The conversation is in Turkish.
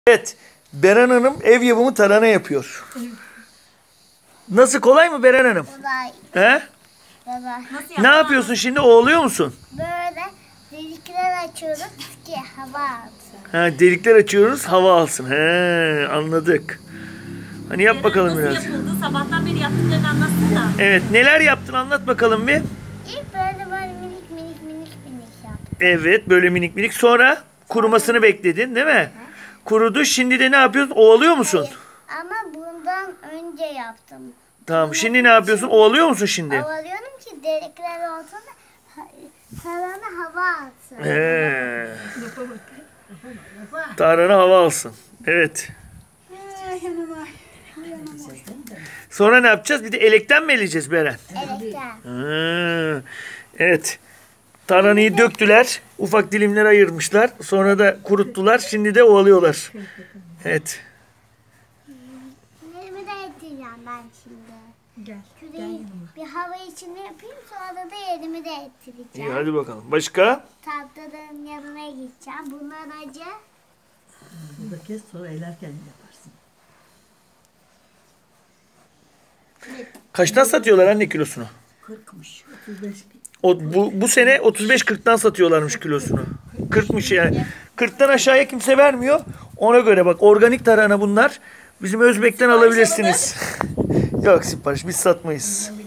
Evet, Beren Hanım ev yapımı tarhana yapıyor. Nasıl, kolay mı Beren Hanım? Kolay. He? Kolay. Ne yapıyorsun şimdi, oğluyor musun? Böyle delikler açıyoruz ki hava alsın. Ha, delikler açıyoruz, hava alsın. He, anladık. Hani yap bakalım biraz. Nasıl yapıldı? Sabahtan beri yaptıklarını anlatsana. Evet, neler yaptın anlat bakalım bir. İlk böyle minik yaptım. Evet, böyle minik minik. Sonra kurumasını bekledin değil mi? Kurudu. Şimdi de ne yapıyorsun? Ovalıyor musun? Ama bundan önce yaptım. Tamam. Şimdi ne yapıyorsun? Ovalıyor musun şimdi? Havalıyorum ki delikler olsun da tarhana hava alsın. Tarhana hava alsın. Evet. Sonra ne yapacağız? Bir de elekten mi eleyeceğiz Beren? Elekten. Evet. Tarhanayı döktüler. Ufak dilimler ayırmışlar. Sonra da kuruttular. Şimdi de ovalıyorlar. Evet. Elimi de ettireceğim ben şimdi. Gel. Küreği bir hava içinde yapayım, sonra da elimi de İyi, ettireceğim. hadi bakalım. Başka? Tahtaların yanına gideceğim. Bundan acı. Burada kes, sonra elerken yaparsın. Kaçtan satıyorlar anne kilosunu? 40'mış, 35. Bu sene 35-40'tan satıyorlarmış kilosunu. 40'mış yani. 40'tan aşağıya kimse vermiyor. Ona göre bak, organik tarhana bunlar. Bizim Özbek'ten alabilirsiniz. Yok, sipariş biz satmayız.